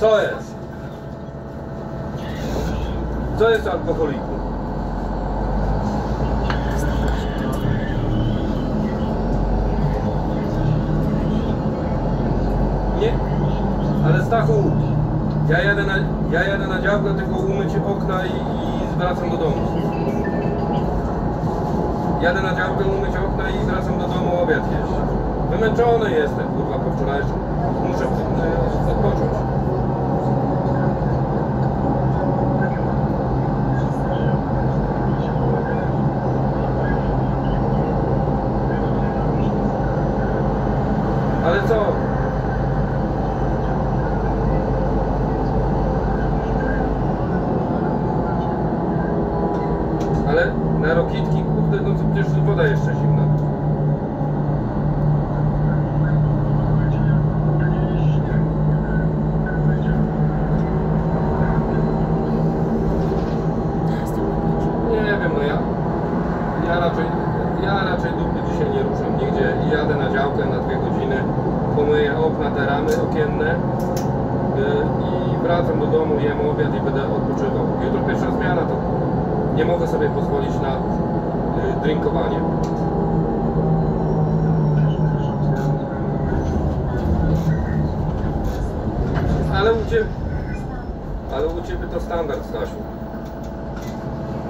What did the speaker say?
Co jest? Co jest alkoholiku? Nie? Ale Stachu, ja jadę na działkę tylko umyć okna i wracam do domu. Jadę na działkę umyć okna i wracam do domu obiad jeść. Wymęczony jestem, kurwa, po wczorajszym. Muszę odpocząć. Ale co? Ale na rokitki, kurde, no to przecież woda jeszcze zimna. Nie wiem, no ja raczej dupy dzisiaj nie ruszam nigdzie i jadę na działkę na 2 godziny, pomyję okna, te ramy okienne i wracam do domu, jem obiad i będę odpoczywał. Jutro pierwsza zmiana, to nie mogę sobie pozwolić na drinkowanie. Ale u Ciebie to standard, Stasiu.